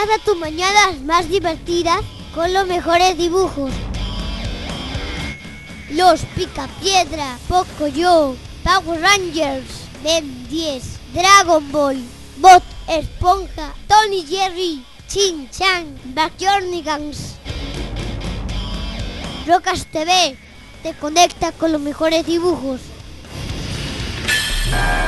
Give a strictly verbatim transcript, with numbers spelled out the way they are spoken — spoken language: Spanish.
Haz tus mañanas más divertidas con los mejores dibujos. Los Picapiedra, Pocoyo, Power Rangers, Ben diez, Dragon Ball, Bob Esponja, Tony Jerry, Chin Chan, Backyardigans. Rocas T V te conecta con los mejores dibujos.